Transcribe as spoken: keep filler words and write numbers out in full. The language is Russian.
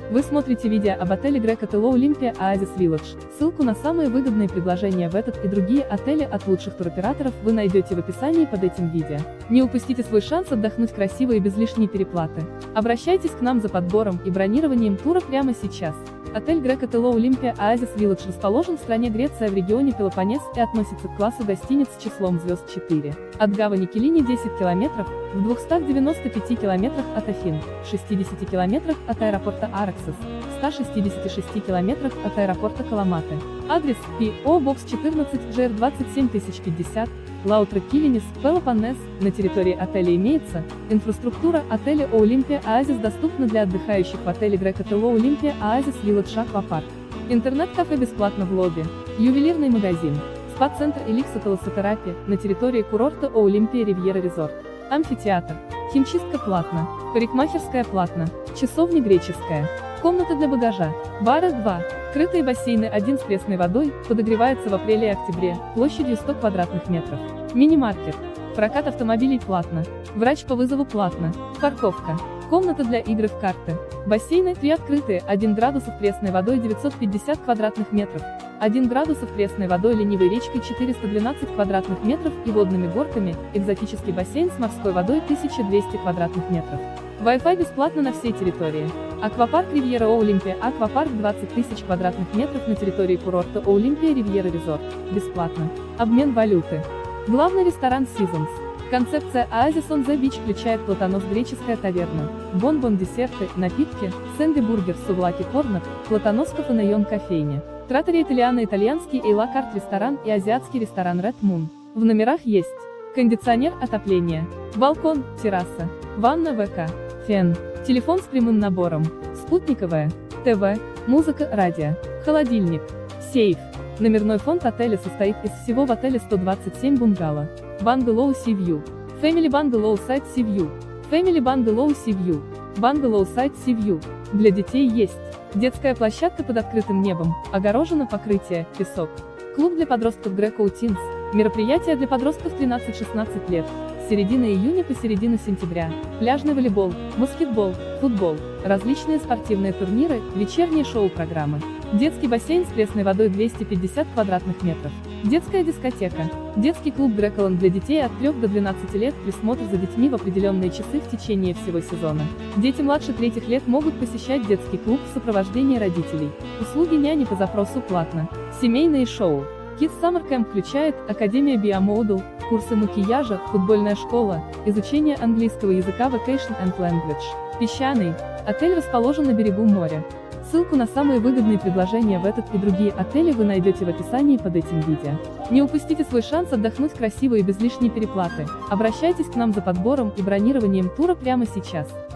Вы смотрите видео об отеле Greco Hotel Olympia Oasis Village. Ссылку на самые выгодные предложения в этот и другие отели от лучших туроператоров вы найдете в описании под этим видео. Не упустите свой шанс отдохнуть красиво и без лишней переплаты. Обращайтесь к нам за подбором и бронированием тура прямо сейчас. Отель Greco Hotel Olympia Oasis Village расположен в стране Греция в регионе Пелопоннес и относится к классу гостиниц с числом звезд четыре. От гавани Килини десять километров, в двухстах девяноста пяти километрах от Афин, шестидесяти километрах от аэропорта Араксис, ста шестидесяти шести километрах от аэропорта Каламаты. Адрес: Пи О Бокс четырнадцать Джи Эр двадцать семь тысяч пятьдесят, Лаутра Килинис, Пелопоннес. На территории отеля имеется инфраструктура отеля Olympia Oasis, доступна для отдыхающих в отеле Greco Hotel Olympia Oasis Village Аквапарк. Интернет-кафе бесплатно в лобби, ювелирный магазин, спа-центр и ликсотелосотерапия на территории курорта Olympia Riviera Resort. Амфитеатр, химчистка платно, парикмахерская платно, часовня греческая, комната для багажа, бары два, крытые бассейны один с пресной водой, подогревается в апреле и октябре, площадью сто квадратных метров. Мини-маркет, прокат автомобилей платно, врач по вызову платно, парковка, комната для игры в карты, бассейны три открытые, один градусов пресной водой девятьсот пятьдесят квадратных метров, один градусов пресной водой ленивой речкой четыреста двенадцать квадратных метров и водными горками, экзотический бассейн с морской водой тысяча двести квадратных метров. Wi-Fi бесплатно на всей территории. Аквапарк Ривьера Олимпия, аквапарк двадцать тысяч квадратных метров на территории курорта Olympia Riviera Resort, бесплатно. Обмен валюты. Главный ресторан Seasons. Концепция Oasis on the Beach включает Платанос греческая таверна, бонбон десерты, напитки, сэнди бургер сувлаки корнер, Платанос кафе кофейня, Траттория Италиано итальянский Эйла Карт ресторан и азиатский ресторан Red Moon. В номерах есть кондиционер, отопление, балкон, терраса, ванна, ВК, фен, телефон с прямым набором, спутниковая, ТВ, музыка, радио, холодильник, сейф. Номерной фонд отеля состоит из всего в отеле сто двадцать семь бунгало. Bungalow Sea View, Family Bungalow Site Sea View, Family Bungalow Sea View, Bungalow Site Sea View. Для детей есть детская площадка под открытым небом, огорожено покрытие, песок. Клуб для подростков Greco Teens, мероприятия для подростков тринадцать-шестнадцать лет, с середины июня по середину сентября, пляжный волейбол, баскетбол, футбол, различные спортивные турниры, вечерние шоу-программы. Детский бассейн с пресной водой двести пятьдесят квадратных метров. Детская дискотека. Детский клуб Греколанд для детей от трёх до двенадцати лет, присмотр за детьми в определенные часы в течение всего сезона. Дети младше третьих лет могут посещать детский клуб в сопровождении родителей. Услуги няни по запросу платно. Семейные шоу. Kids Summer Camp включает Академия Биомодул, курсы макияжа, футбольная школа, изучение английского языка Vacation and Language. Песчаный. Отель расположен на берегу моря. Ссылку на самые выгодные предложения в этот и другие отели вы найдете в описании под этим видео. Не упустите свой шанс отдохнуть красиво и без лишней переплаты. Обращайтесь к нам за подбором и бронированием тура прямо сейчас.